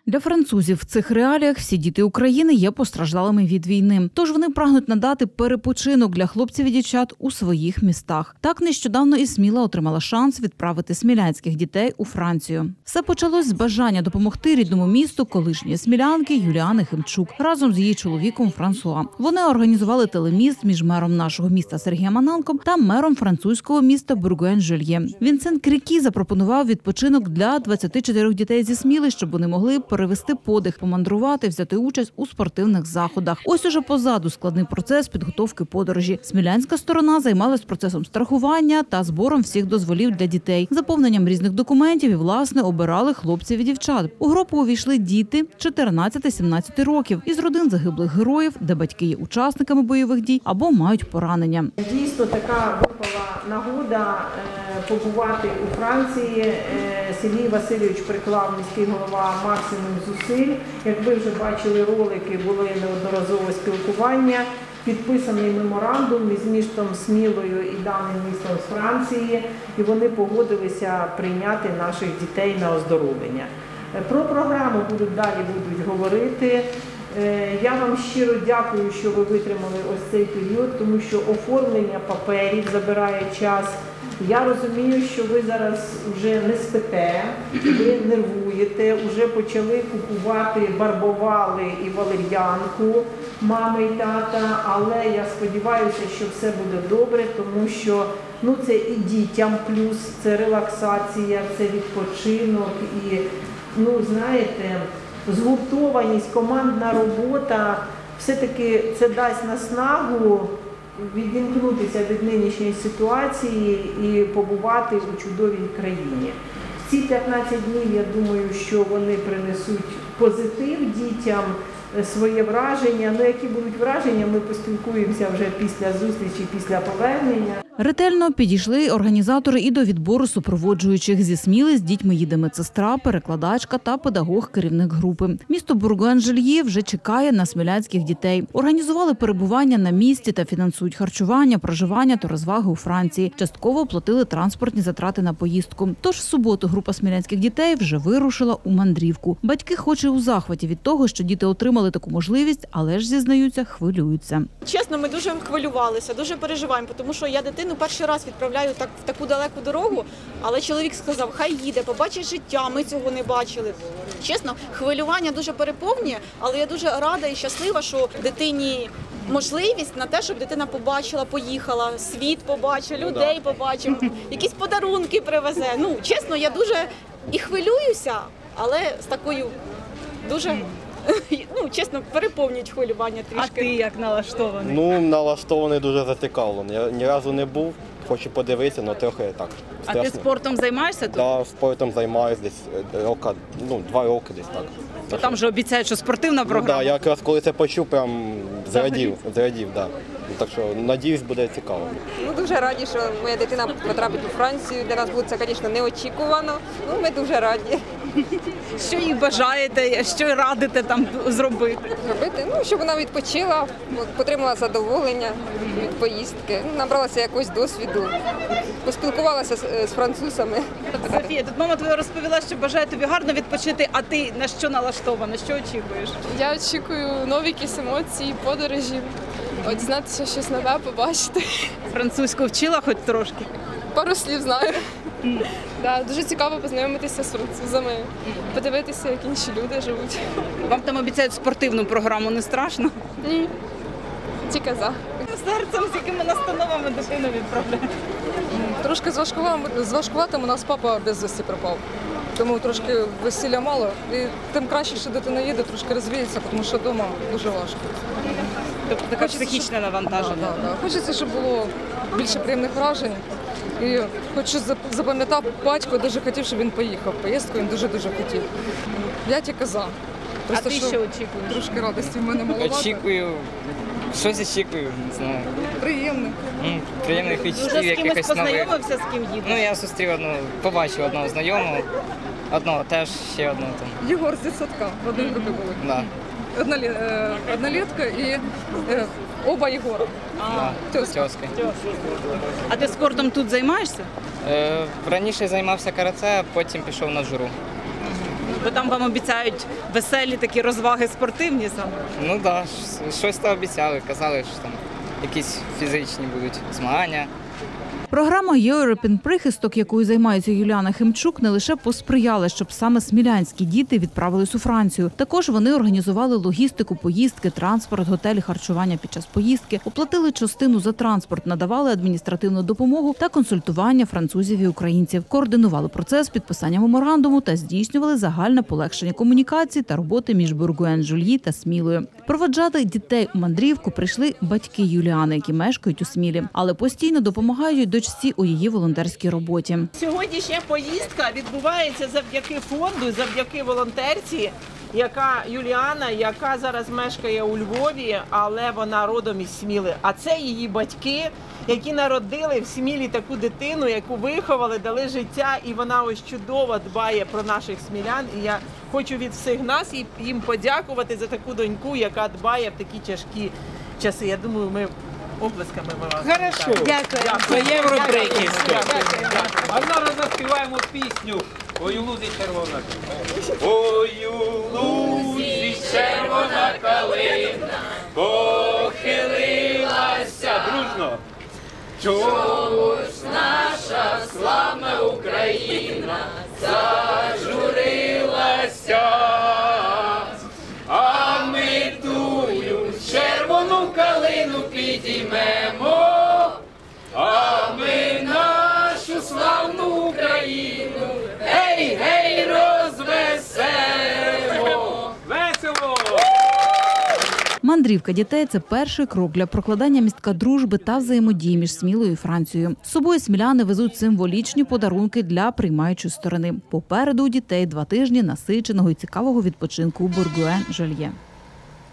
Для французів в цих реаліях всі діти України є постраждалими від війни. Тож вони прагнуть надати перепочинок для хлопців і дівчат у своїх містах. Так нещодавно і Сміла отримала шанс відправити смілянських дітей у Францію. Все почалось з бажання допомогти рідному місту колишньої смілянки Юліани Химчук разом з її чоловіком Франсуа. Вони організували телеміст між мером нашого міста Сергієм Ананком та мером французького міста Бургуен-Жюльє. Вінсент Крікі запропонував відпочинок для 24 дітей зі Сміли, щоб вони могли перевести подих, помандрувати, взяти участь у спортивних заходах. Ось уже позаду складний процес підготовки подорожі. Смілянська сторона займалась процесом страхування та збором всіх дозволів для дітей, заповненням різних документів і, власне, обирали хлопців і дівчат. У групу увійшли діти 14-17 років із родин загиблих героїв, де батьки є учасниками бойових дій або мають поранення. Дійсно, така випала нагода побувати у Франції. Сергій Васильович приклав, міський голова, максимум зусиль. Як ви вже бачили ролики, були неодноразово спілкування. Підписаний меморандум між містом Смілою і даним містом з Франції, і вони погодилися прийняти наших дітей на оздоровлення. Про програму далі будуть говорити. Я вам щиро дякую, що ви витримали ось цей період, тому що оформлення паперів забирає час. Я розумію, що ви зараз вже не спите, ви нервуєте, вже почали купувати барбовали і валер'янку мами і тата, але я сподіваюся, що все буде добре, тому що це і дітям плюс, це релаксація, це відпочинок і, знаєте, згуртованість, командна робота, все-таки це дасть наснагу відімкнутися від нинішньої ситуації і побувати у чудовій країні. Ці 15 днів, я думаю, що вони принесуть позитив дітям, своє враження. Які будуть враження, ми поспілкуємося вже після зустрічі, після повернення. Ретельно підійшли організатори і до відбору супроводжуючих. Зі Сміли з дітьми їде медсестра, перекладачка та педагог-керівник групи. Місто Бургуен-Жюльє вже чекає на смілянських дітей. Організували перебування на місці та фінансують харчування, проживання та розваги у Франції. Частково оплатили транспортні затрати на поїздку. Тож в суботу група смілянських дітей вже вирушила у мандрівку. Батьки хоч і у захваті від того, що діти отримали таку можливість, але ж, зізнаються, хвилюються. Чесно, ми дуже хвилювалися, дуже переживаємо, тому що я дитину перший раз відправляю в таку далеку дорогу, але чоловік сказав, хай їде, побачить життя, ми цього не бачили. Чесно, хвилювання дуже переповнює, але я дуже рада і щаслива, що дитині можливість на те, щоб дитина побачила, поїхала, світ побачив, людей побачив, якісь подарунки привезе. Чесно, я дуже і хвилююся, але з такою дуже... чесно, переповнюють хвилювання трішки. А ти як налаштований? Налаштований дуже зацікавлений. Я ні разу не був, хочу подивитися, але трохи так. Страшно. А ти спортом займаєшся тут? Так, спортом займаюся десь 2 роки десь так. Там же обіцяють, що спортивна програма. Так, я якраз коли це почув, прям зрадів, так. Так що, надіюсь, буде цікаво. Дуже раді, що моя дитина потрапить у Францію. Для нас буде це, звісно, неочікувано. Ми дуже раді. Що їй бажаєте, що радите там зробити? Щоб вона відпочила, отримала задоволення від поїздки, набралася якогось досвіду, поспілкувалася з французами. Софія, тут мама твоя розповіла, що бажає тобі гарно відпочити, а ти на що налаштована, що очікуєш? Я очікую нові якісь емоції, подорожі, дізнатися щось нове, побачити. Французьку вчила хоч трошки? Пару слів знаю. Дуже цікаво познайомитися з французами, подивитися, як інші люди живуть. Вам там обіцяють спортивну програму, не страшно? Ні, тільки за. Серцем, з якими настановами дитину відправляють? Трошки з важкуватим у нас папа безвісті пропав. Тому трошки весілля мало. І тим краще, що дитина їде, трошки розвіється, тому що вдома дуже важко. Тобто така психічне навантаження? Так. Хочеться, щоб було більше приємних вражень. І хоч запам'ятав батько, дуже хотів, щоб він поїхав в поїздку, він дуже-дуже хотів. Я тільки за. Просто, а ти що очікуєш? Трошки радості в мене маловато. Щось очікую, не знаю. Приємне. Приємних відчуттів, якихось нових. Вже з кимось познайомився, з ким їдеш? Я зустрів побачив одного знайомого, теж ще одного там. Єгор з дитсадка, в одній групі були. Да. Однолітка і оба Єгора. Тьоски. А ти спортом тут займаєшся? Раніше займався карате, а потім пішов на журу. Бо там вам обіцяють веселі такі розваги спортивні саме. Ну так, да, щось то обіцяли, казали, що там якісь фізичні будуть змагання. Програма «Європін прихисток», якою займається Юліана Химчук, не лише посприяла, щоб саме смілянські діти відправились у Францію. Також вони організували логістику поїздки, транспорт, готелі, харчування під час поїздки, оплатили частину за транспорт, надавали адміністративну допомогу та консультування французів і українців, координували процес підписання меморандуму та здійснювали загальне полегшення комунікацій та роботи між Бургуен-Жульї та Смілою. Проводжати дітей у мандрівку прийшли батьки Юліани, які мешкають у Смілі, але постійно допомагають дочці у її волонтерській роботі. Сьогоднішня поїздка відбувається завдяки фонду, завдяки волонтерці, Юліана, яка зараз мешкає у Львові, але вона родом із Сміли. А це її батьки, які народили в Смілі таку дитину, яку виховали, дали життя, і вона ось чудово дбає про наших смілян. І я хочу від всіх нас їм подякувати за таку доньку, яка дбає в такі тяжкі часи. Я думаю, ми облесками ми вас. Хорошо. Дякую. Це європейське. Дякую. А зараз заспіваємо пісню «Ой, у лузі червона». Ой, у лузі червона калина похилилася. Дружно. Чому ж наша славна Україна зажурилася? А ми тую червону калину підіймемо, а ми нашу славну Україну, гей, гей, розвеселимо. Весело! Мандрівка дітей – це перший крок для прокладання містка дружби та взаємодії між Смілою і Францією. З собою сміляни везуть символічні подарунки для приймаючої сторони. Попереду у дітей 2 тижні насиченого і цікавого відпочинку у Бургуен-Жульє.